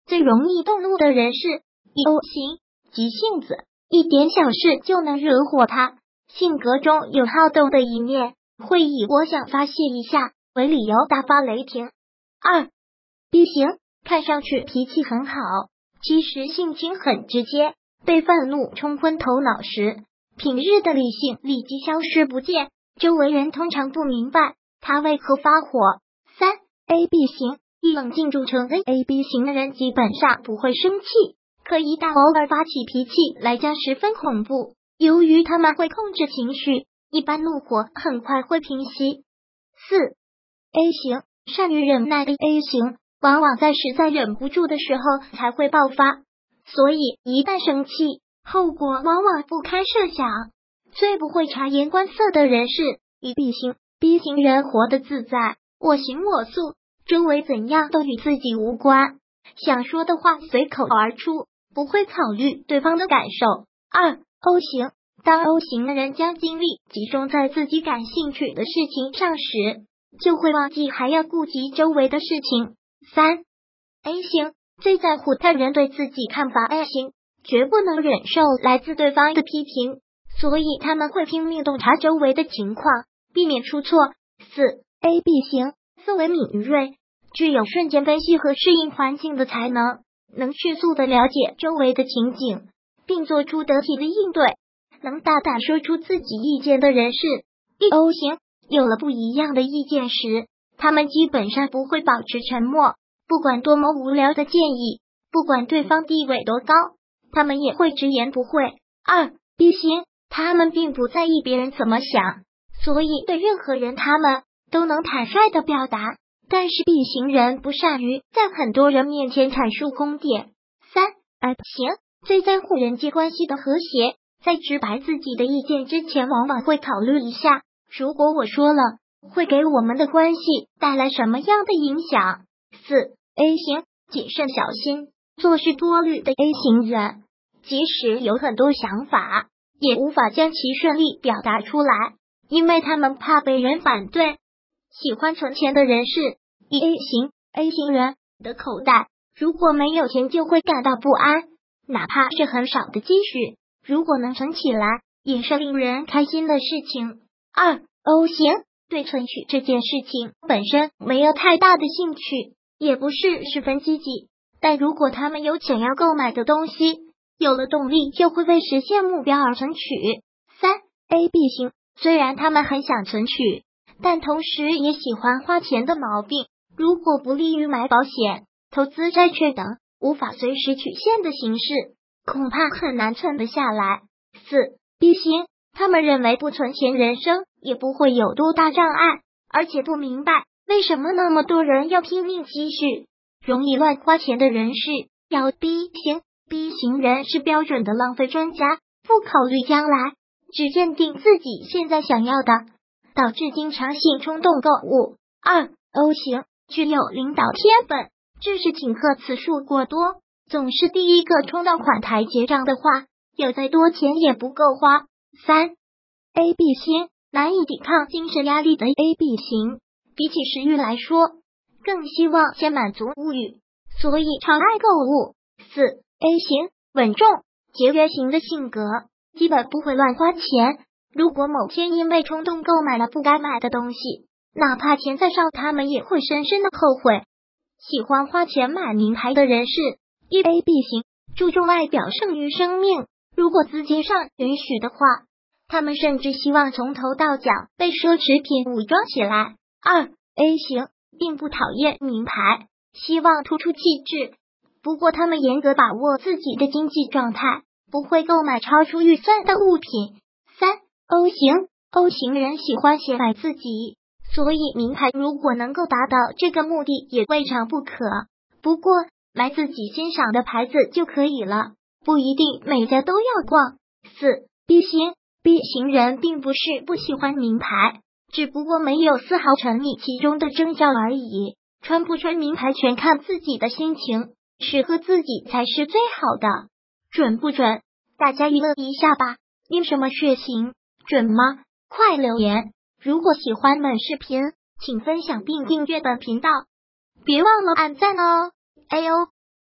最容易动怒的人是一 O 型，急性子，一点小事就能惹火他，性格中有好斗的一面，会以我想发泄一下为理由大发雷霆。2 B 型，看上去脾气很好，其实性情很直接，被愤怒冲昏头脑时，平日的理性立即消失不见，周围人通常不明白他为何发火。3 AB 型，以冷静著称的 AB 型的人基本上不会生气，可一旦偶尔发起脾气来将十分恐怖。由于他们会控制情绪，一般怒火很快会平息。4 A 型，善于忍耐的 A 型，往往在实在忍不住的时候才会爆发，所以一旦生气，后果往往不堪设想。最不会察言观色的人是以 B 型。B 型人活得自在，我行我素，周围怎样都与自己无关，想说的话随口而出，不会考虑对方的感受。2 O 型，当 O 型的人将精力集中在自己感兴趣的事情上时，就会忘记还要顾及周围的事情。3 A 型，最在乎他人对自己看法。 A 型绝不能忍受来自对方的批评，所以他们会拼命洞察周围的情况，避免出错。4 AB 型，思维敏锐，具有瞬间分析和适应环境的才能，能迅速的了解周围的情景，并做出得体的应对，能大胆说出自己意见的人是 O 型。有了不一样的意见时，他们基本上不会保持沉默，不管多么无聊的建议，不管对方地位多高，他们也会直言不讳。2 B 型，他们并不在意别人怎么想，所以对任何人他们都能坦率的表达，但是 B 型人不善于在很多人面前阐述观点。3 F 型，最在乎人际关系的和谐，在直白自己的意见之前，往往会考虑一下，如果我说了，会给我们的关系带来什么样的影响。4 A 型，谨慎小心，做事多虑的 A 型人，即使有很多想法，也无法将其顺利表达出来，因为他们怕被人反对。喜欢存钱的人是以 A 型。A 型人的口袋如果没有钱就会感到不安，哪怕是很少的积蓄，如果能存起来，也是令人开心的事情。2 O 型，对存取这件事情本身没有太大的兴趣，也不是十分积极，但如果他们有想要购买的东西，有了动力就会为实现目标而存取。3 A B 型，虽然他们很想存取，但同时也喜欢花钱的毛病，如果不利于买保险、投资债券等无法随时取现的形式，恐怕很难存得下来。4 B 型，他们认为不存钱人生也不会有多大障碍，而且不明白为什么那么多人要拼命积蓄，容易乱花钱的人是要 B 型。B 型人是标准的浪费专家，不考虑将来，只认定自己现在想要的，导致经常性冲动购物。2 O 型，具有领导天分，只是请客次数过多，总是第一个冲到款台结账的话，有再多钱也不够花。3 A B 型，难以抵抗精神压力的 A B 型，比起食欲来说，更希望先满足物欲，所以常爱购物。4 A 型，稳重节约型的性格，基本不会乱花钱，如果某天因为冲动购买了不该买的东西，哪怕钱再少，他们也会深深的后悔。喜欢花钱买名牌的人是一 A B 型，注重外表胜于生命，如果资金上允许的话，他们甚至希望从头到脚被奢侈品武装起来。2 A 型，并不讨厌名牌，希望突出气质，不过他们严格把握自己的经济状态，不会购买超出预算的物品。3 O 型， O 型人喜欢显摆自己，所以名牌如果能够达到这个目的也未尝不可，不过买自己欣赏的牌子就可以了，不一定每家都要逛。4 B 型， B 型人并不是不喜欢名牌，只不过没有丝毫沉迷其中的征兆而已，穿不穿名牌全看自己的心情，适合自己才是最好的。准不准？大家娱乐一下吧，你什么血型？准吗？快留言！如果喜欢本视频，请分享并订阅本频道，别忘了按赞哦。哎呦！